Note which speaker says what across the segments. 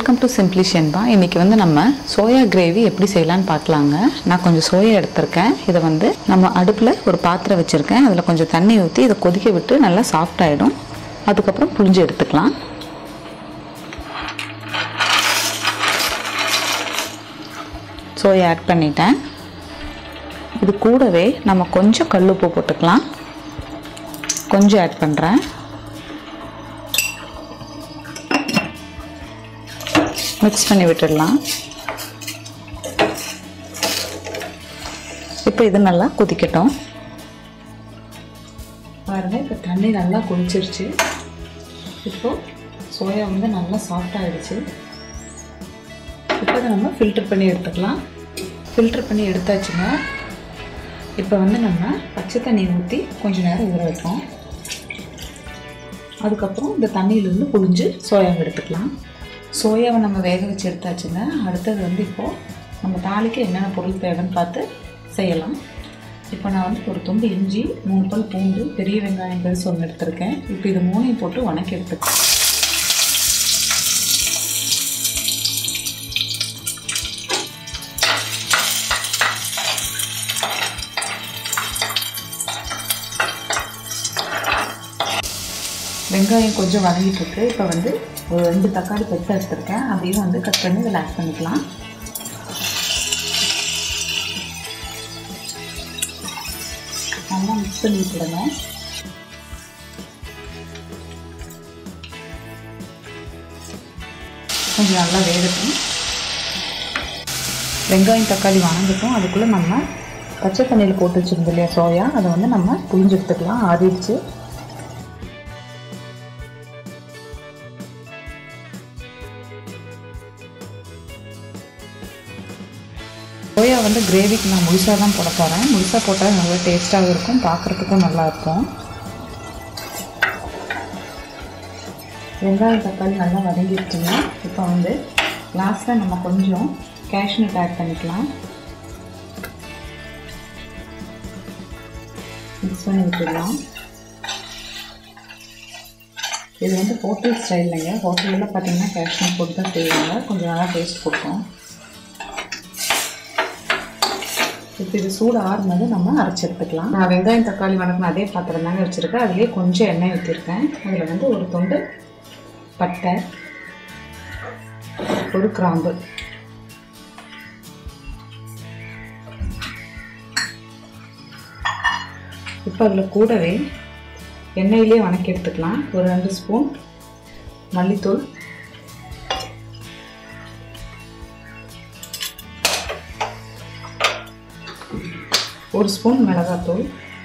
Speaker 1: Welcome to simply Shenba. இன்றைக்கி வந்து நம்ம சோயா கிரேவி எப்படி செய்யலான்னு பார்க்கலாங்க. நான் கொஞ்சம் சோயா எடுத்திருக்கேன். இதை வந்து நம்ம அடுப்பில் ஒரு பாத்திரம் வச்சுருக்கேன். அதில் கொஞ்சம் தண்ணி ஊற்றி இதை கொதிக்க விட்டு நல்லா சாஃப்ட் ஆகிடும். அதுக்கப்புறம் புழிஞ்சு எடுத்துக்கலாம். சோயா ஆட் பண்ணிட்டேன். இது கூடவே நம்ம கொஞ்சம் கல்லுப்பு போட்டுக்கலாம். கொஞ்சம் ஆட் பண்ணுறேன். மிக்ஸ் பண்ணி விட்டுடலாம். இப்போ இது நல்லா கொதிக்கட்டும். பாருங்கள், இப்போ தண்ணி நல்லா கொதிச்சிருச்சு. இப்போது சோயா வந்து நல்லா சாஃப்ட் ஆகிடுச்சு. இப்போ இதை நம்ம ஃபில்டர் பண்ணி எடுத்துக்கலாம். ஃபில்டர் பண்ணி எடுத்தாச்சுங்க. இப்போ வந்து நம்ம பச்சை தண்ணி ஊற்றி கொஞ்சம் நேரம் ஊற வைப்போம். அதுக்கப்புறம் இந்த தண்ணியிலேருந்து புழிஞ்சு சோயாவை எடுத்துக்கலாம். சோயாவை நம்ம வேக வச்சு எடுத்தாச்சுங்க. அடுத்தது வந்து இப்போது நம்ம தாளிக்கு என்னென்ன பொருள் தேவைன்னு பார்த்து செய்யலாம். இப்போ நான் வந்து ஒரு துண்டு இஞ்சி, 3 பல் பூண்டு, பெரிய வெங்காயம் பெருசு ஒன்று எடுத்துருக்கேன். இப்போ இது 3ஐயும் போட்டு வணக்கி எடுத்துக்கலாம். வெங்காயம் கொஞ்சம் வதங்கிட்டு இருக்கு. இப்போ வந்து ஒரு 2 தக்காளி பெருசாக எடுத்துருக்கேன். அதையும் வந்து கட் பண்ணி இதில் ஆட் பண்ணிக்கலாம். நல்லா மிக்ஸ் பண்ணி விட்டுடுங்க. கொஞ்சம் நல்லா வேகட்டும். வெங்காயம் தக்காளி வணங்கட்டும். அதுக்குள்ளே நம்ம பச்சை தண்ணியில் போட்டு வச்சுருந்தோம் இல்லையா சோயா, அதை வந்து நம்ம புழிஞ்சு எடுத்துக்கலாம். ஆறிடுச்சு. சோயா வந்து கிரேவிக்கு நான் முழுசாக தான் போட போகிறேன். முழுசாக போட்டால் நல்லா டேஸ்ட்டாகவும் இருக்கும், பார்க்குறதுக்கும் நல்லாயிருக்கும். வெங்காயம் தக்காளி நல்லா வதங்கிடுச்சுங்க. இப்போ வந்து லாஸ்ட்டில் நம்ம கொஞ்சம் கேஷ்நட் ஆட் பண்ணிக்கலாம். மிக்ஸ் பண்ணி விட்டுடலாம். இது வந்து ஹோட்டல் ஸ்டைல்லைங்க. ஹோட்டலில் பார்த்தீங்கன்னா கேஷ்நட் போட்டு தான் செய்வாங்க. கொஞ்சம் நல்லா டேஸ்ட் கொடுக்கும். இப்போ இது சூடு ஆறுனது நம்ம அரைச்சி எடுத்துக்கலாம். நான் வெங்காயம் தக்காளி வணக்கின அதே பாத்திரம் தாங்க வச்சுருக்கேன். அதுலேயே கொஞ்சம் எண்ணெய் ஊற்றிருக்கேன். அதில் வந்து ஒரு துண்டு பட்டை, ஒரு கிராம்பு, இப்போ அதில் கூடவே எண்ணெயிலே வணக்கி எடுத்துக்கலாம். ஒரு 2 ஸ்பூன் மல்லித்தூள், ஒரு ஸ்பூன் மிளகாத்தூள்,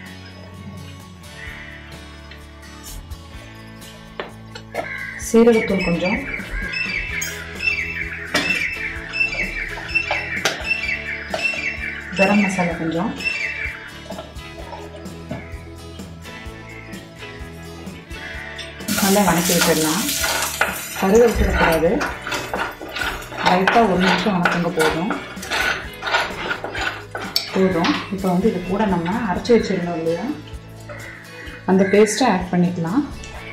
Speaker 1: சீரகத்தூள் கொஞ்சம், கரம் மசாலா கொஞ்சம், நல்லா வணக்கி விட்டுடலாம். கருவேப்பிலைக்கூடாது. லைட்டாக 1 நிமிஷம் வணக்குங்க போதும். இப்போ வந்து இது கூட நம்ம அரைச்சி வச்சிருந்தோம் இல்லையா, அந்த பேஸ்ட்டை ஆட் பண்ணிக்கலாம்.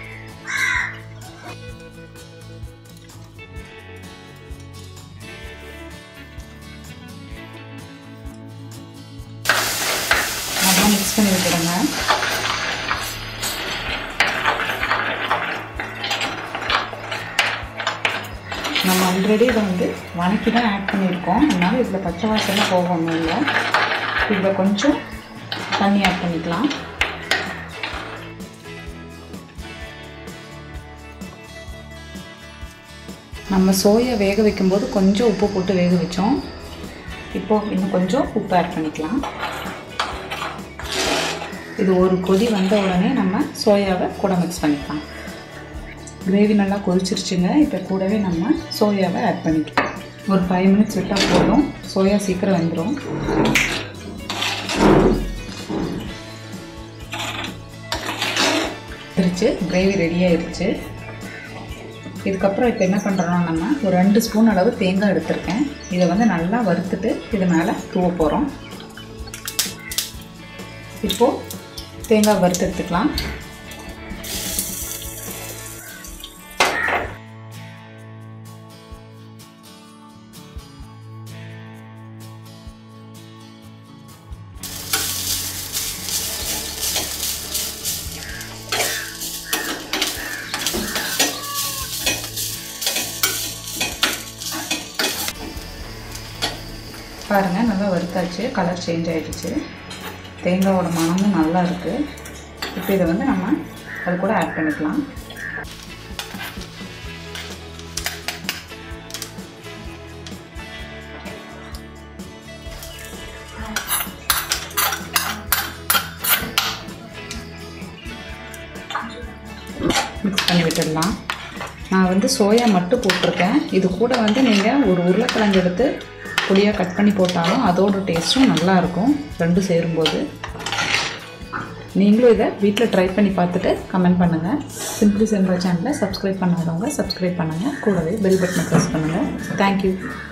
Speaker 1: நல்லா மிக்ஸ் பண்ணி விட்டுடுங்க. நம்ம ஆல்ரெடி இதை வந்து வணக்கி தான் ஆட் பண்ணியிருக்கோம். அதனால் இதில் பச்சை வாசனை போகணும் இல்லை. இதில் கொஞ்சம் தண்ணி ஆட் பண்ணிக்கலாம். நம்ம சோயா வேக வைக்கும்போது கொஞ்சம் உப்பு போட்டு வேக வச்சோம். இப்போது இன்னும் கொஞ்சம் உப்பு ஆட் பண்ணிக்கலாம். இது ஒரு கொதி வந்த உடனே நம்ம சோயாவை கூட மிக்ஸ் பண்ணிக்கலாம். கிரேவி நல்லா கொதிச்சிருச்சுங்க. இப்போ கூடவே நம்ம சோயாவை ஆட் பண்ணிக்கலாம். ஒரு 5 மினிட்ஸ் விட்டால் போதும். சோயா சீக்கிரம் வந்துடும். கிரேவி ரெடி ஆயிடுச்சு. இதுக்கப்புறம் இப்போ என்ன பண்ணுறோன்னா, நம்ம ஒரு 2 ஸ்பூன் அளவு தேங்காய் எடுத்திருக்கேன். இதை வந்து நல்லா வறுத்துட்டு இது மேலே தூவ போகிறோம். இப்போது தேங்காய் வறுத்து எடுத்துக்கலாம். பாருங்கள், நல்லா வறுத்தாச்சு, கலர் சேஞ்ச் ஆகிடுச்சு, தேங்காயோட மணமும் நல்லா இருக்குது. இப்போ இதை வந்து நம்ம அது கூட ஆட் பண்ணிக்கலாம். மிக்ஸ் பண்ணி விட்டுடலாம். நான் வந்து சோயா மட்டும் போட்டிருக்கேன். இது கூட வந்து நீங்கள் ஒரு உருளைக்கிழங்கு எடுத்து பொடியாக கட் பண்ணி போட்டாலும் அதோட டேஸ்ட்டும் நல்லாயிருக்கும் ரெண்டும் சேரும்போது. நீங்களும் இதை வீட்டில் ட்ரை பண்ணி பார்த்துட்டு கமெண்ட் பண்ணுங்கள். சிம்பிளி சிம்பிள் சேனலை சப்ஸ்கிரைப் பண்ணாதவங்க சப்ஸ்கிரைப் பண்ணுங்கள். கூடவே பெல் பட்டனை ப்ரெஸ் பண்ணுங்கள். தேங்க்யூ.